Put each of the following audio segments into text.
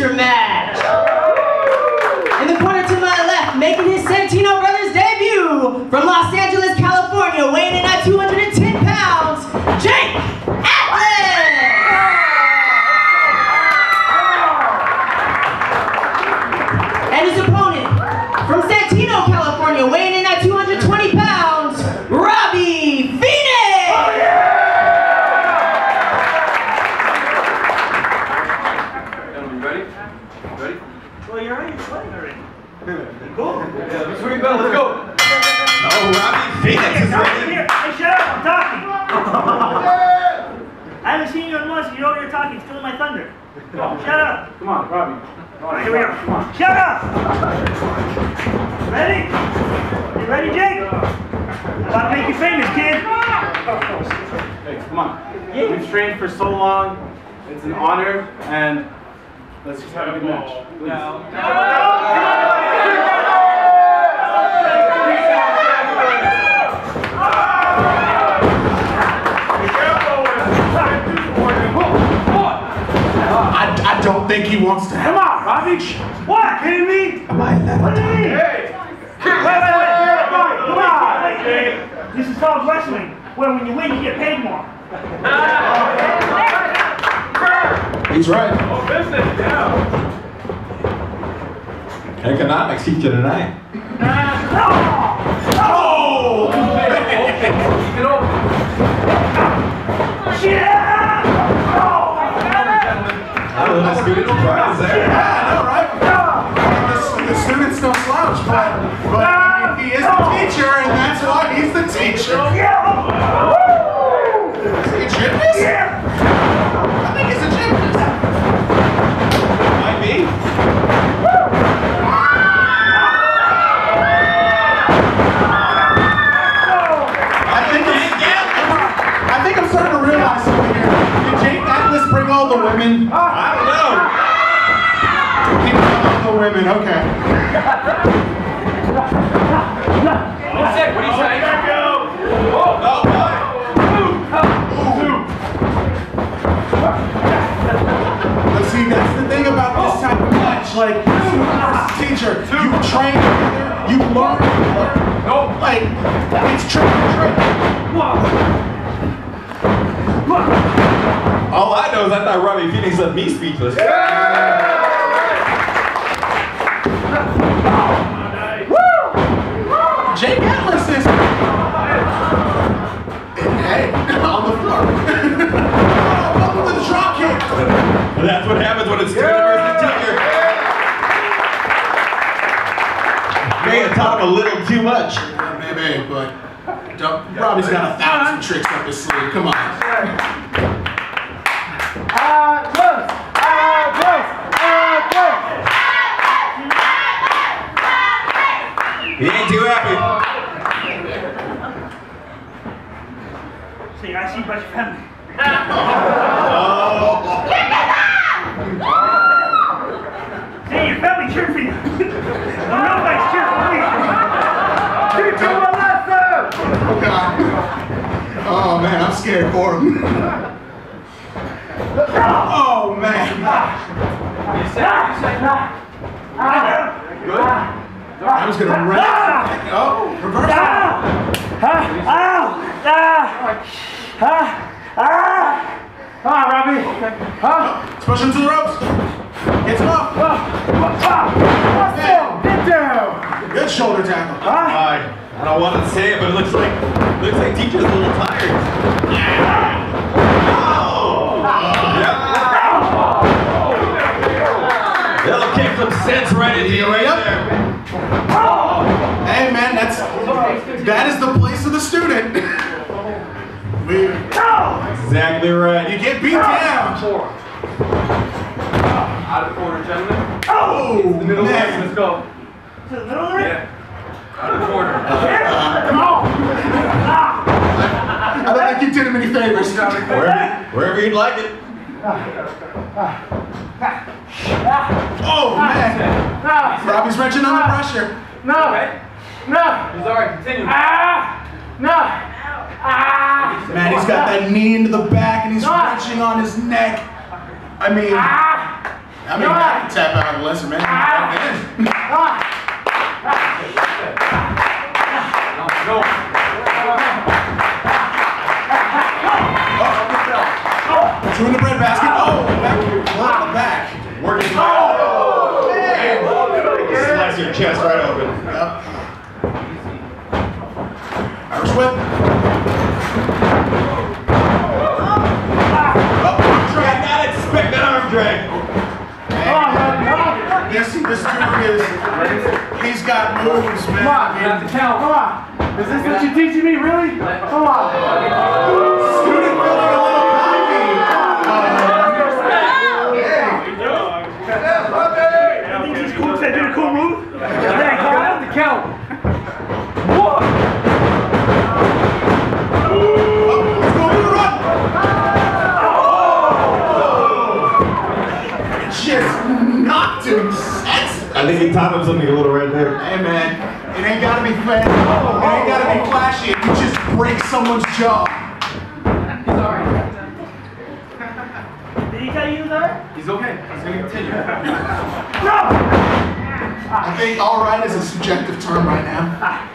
teacher match. In the corner to my left, making his Santino brothers debut from Los Angeles, California, weighing in at 210 pounds, Jake Atlas. And his opponent from Santino, California, weighing in at 220 pounds, Robby. Cool. Yeah, let's ring bell. Let's go. Oh, Robby Phoenix is ready. Hey, shut up! I'm talking. I haven't seen you in months. You're over here talking, stealing my thunder. Shut up. Come on, Robby. All right, here we go. Come on. Shut up. Ready? You ready, Jake? I'm about to make you famous, kid. Hey, come on. We've trained for so long. It's an honor, and let's just have a good match. Please. I don't think he wants to. Come on, Robby. What? Kidding me? Am I allowed? What do you mean? Hey! Wait. Come on. This is called wrestling, where when you win, you get paid more. He's right. Oh, business, yeah. Economics teacher tonight. Oh! Get over. The student surprise there. Yeah, I know, right? The student's no slouch, but he is the teacher, and that's why he's the teacher. Is he a gymnast? Yeah. I think he's a gymnast. Might be. I think I'm starting to realize something here. Did Jake Atlas bring all the women? I don't know. He brought all the women, okay. What do you say? But see, that's the thing about this type of match. Like, teacher, you train together, you learn together. Nope. Like, it's trick or treat. All I know is I thought Robby Phoenix left me speechless. Jake Atlas is on the floor. Welcome to the drop kick. That's what happens when it's student versus teacher. May have taught him a little too much. Maybe, but Robby's got 1,000 tricks up his sleeve. Come on. He ain't too happy. See, I see a bunch of family. See, your family cheer for you. Nobody's cheer for me. Cheer to my left, sir. Oh, God. Oh, man, I'm scared for him. Oh, man. Good? I was going to run. Oh, reverse. Come on, Robby. Let's push him to the ropes. Gets him up. Get down. Good shoulder tackle. I don't want to say it, but it looks like teacher's a little tired. That'll kick some sense right into you right there. Hey, man, that is the place of the student. Exactly right. You get beat down. Out of the corner, gentlemen. Oh, The middle ring, man. let's go. To the middle of the ring? Yeah. Out of the corner. Come on. I don't think you did him any favors. Wherever you'd like it. Oh, man. Robby's wrenching under pressure. He's alright, continue. Man, he's got that knee into the back and he's wrenching on his neck. I mean, tap out of the lesser man. Two in the bread basket. Oh, back. Working hard. Slice your chest right open. Yep. Irish whip. Drag, not expect that arm drag. This dude he's got moves, man. Come on, you have to count. Come on. Is this what you're teaching me, really? Come on. Student feeling a little cocky. I think he's cool. Did a cool move? Yeah, you have to count. One. Let's go for the run. Just knocked him senseless. I think he taught him something a little right there. Hey man, it ain't gotta be fancy. It ain't gotta be flashy. It can just break someone's jaw. He's alright. Did he tell you he was alright? He's okay. He's gonna continue. No! I think alright is a subjective term right now.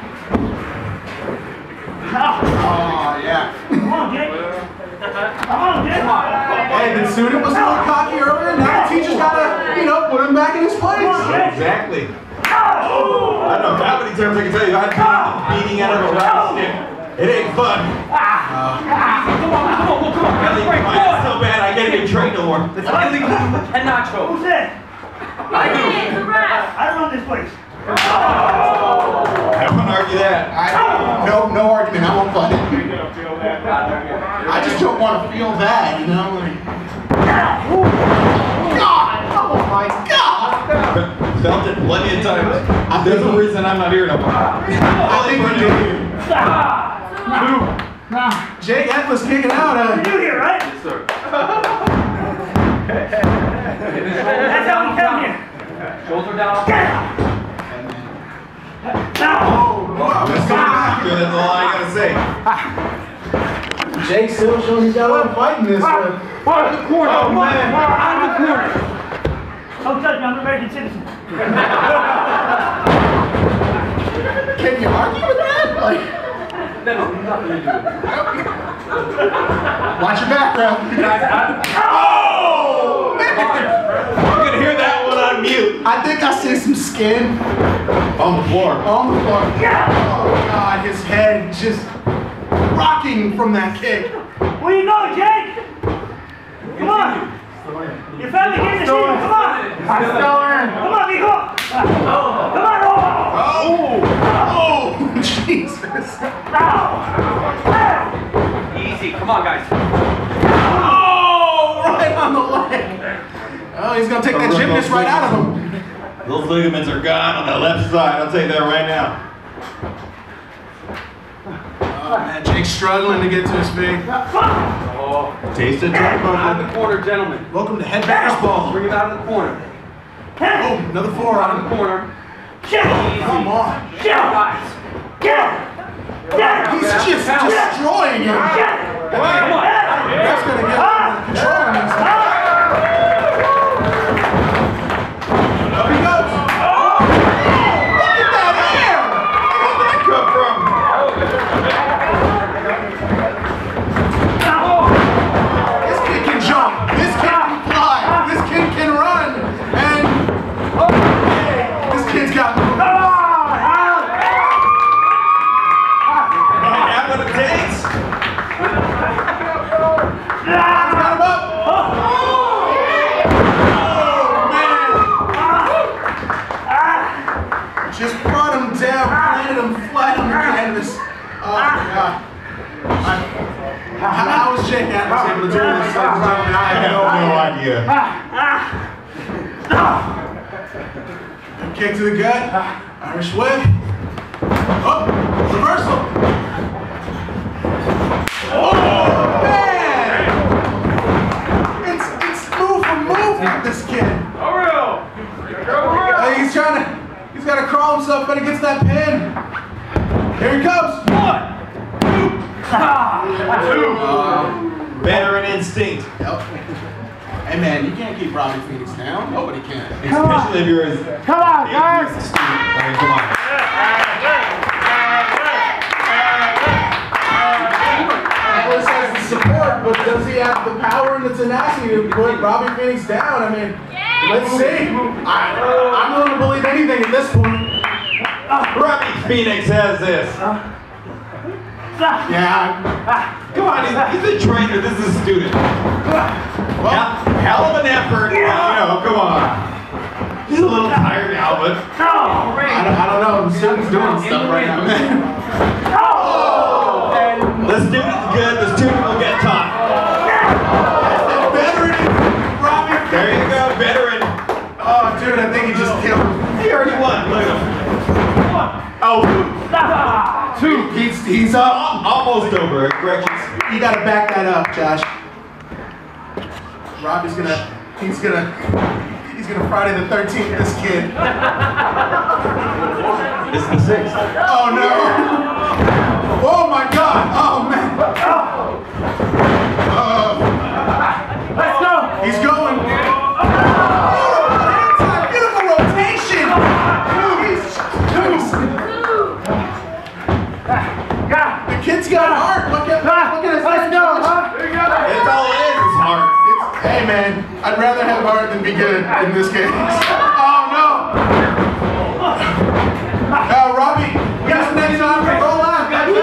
Oh yeah. Come on, Jake. Come on, Jake. Hey, the student was a little cocky earlier. Now the teacher's gotta, put him back in his place. Exactly. I don't know how many times I can tell you I've been beating out of a round stick. It ain't fun. Come on. It's so bad I can't even train no more. It's illegal and nacho. Who said? I do. I run this place. I won't argue that. No argument. I won't fight it. I just don't want to feel that, God! Oh my God! Felt it plenty of times. There's a reason I'm not here no more. I think we do. Jake Atlas kicking out. You here, right? Yes, sir. That's how we come here. Shoulder down. Let's go back. That's all I gotta say. Jake still showing he's got a lot of fight in this one. Out of the corner. Oh, man. Out of the corner. Don't touch me, I'm an American citizen. Can you argue with that? Like, That has nothing to do with it. watch your background. Oh! Man. You're gonna hear that one on mute. I think I see some skin On the floor. on the floor. Oh God, his head just rocking from that kick. Where you going, Jake? Come on. Your family came to see you. Come on. I'm still in. Come on, Nico. Come on. Oh, Jesus. Easy. Come on, guys. Oh, right on the leg. Oh, he's gonna take that gymnast right out of him. Those ligaments are gone on the left side. I'll tell you that right now. Oh man, Jake's struggling to get to his feet. Oh. Taste it, Out of the corner, gentlemen. Welcome to Headbangers Ball. Bring it out of the corner. Oh, another Out of forearm. the corner. Come on. Guys. He's just destroying him. Come on. That's gonna get controlling him. Up he goes. Look at that hair. Where did that come from? This kid can jump. This kid can fly. This kid can run. And this kid's got. What it takes. Got him up. Oh man! Just brought him down, planted him flat on the canvas. Oh God! How was Jake Atlas able to do this? I have no idea. Kick to the gut. Irish whip. Oh, reversal. Oh man! It's move for move with this kid. He's got to crawl himself, but he gets that pin. Here he comes. 1, 2. Veteran instinct. Yep. Hey man, you can't keep Robby Phoenix down. Nobody can. Especially if you're as Come on, guys. Come on. Atlas has the support, but does he have the power and the tenacity to put Robby Phoenix down? I mean, let's see. I'm willing to believe anything at this point. Robby Phoenix has this. Yeah. Come on, he's a trainer. This is a student. Well, hell of an effort. You know, come on. He's a little tired now, but I don't know. The student's doing stuff right now, man. the student's good. The student will get taught. Veteran Robby. There you go, veteran. Oh, dude, I think he just killed him. He already won. Look at him. Oh, He's up. almost over. Corrections. You gotta back that up, Josh. Robby's he's gonna Friday the 13th this kid. This is the 6th. Oh no! Oh my God! Oh man! Let's go. He's going. Beautiful rotation. The kid's got heart. Look at his Let's go, huh? It's all it is heart. Hey man, I'd rather have heart than be good in this case. Oh no! Robby, you got some next time? Roll out.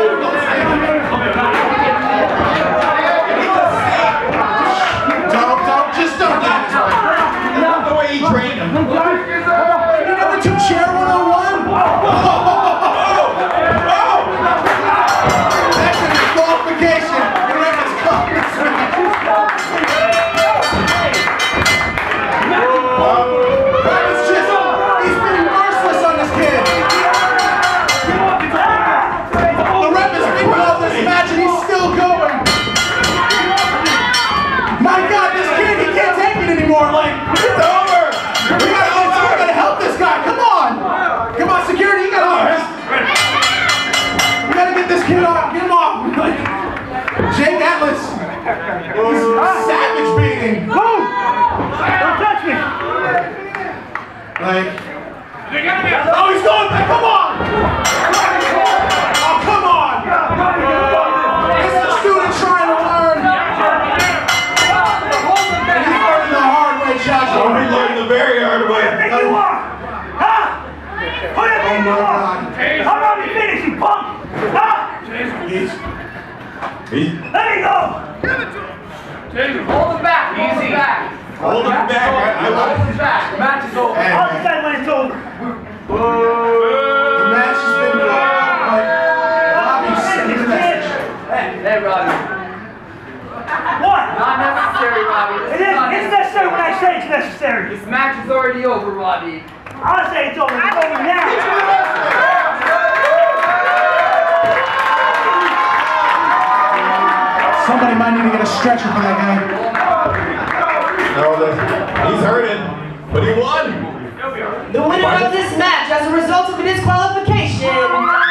Don't get this way. That's the way he trained him. You never took chair 101? That's a disqualification. The ref is calling this match. Robby's just, he's been merciless on this kid. The ref has been called this match and he's still going. My God, this kid, he can't take it anymore. Like, it's over. We gotta help this guy. Come on. Come on, security, you gotta we gotta get this kid off. Get him off. Like, Jake Atlas. Savage beating. Boom. Don't touch me. Like, oh, he's going back. Come on. Oh, come on. This is a student trying to learn. And he's learning the hard way, Josh. Oh, he learned the very hard way. Who you are? Huh? Who do you think you are? I'm Robby Phoenix, you punk. Huh? Let me go. Hold him back. Easy. Hold him back. Hold him back. The match is over. Hey, I'll man. decide when it's over. The match has been Robby's sending a message. Hey, Robby. What? Not necessary, Robby. It's necessary when I say it's necessary. This match is already over, Robby. I'll say it's over. It's over now. Somebody might need to get a stretcher for that guy. No, he's hurting, but he won. The winner of this match, as a result of the disqualification,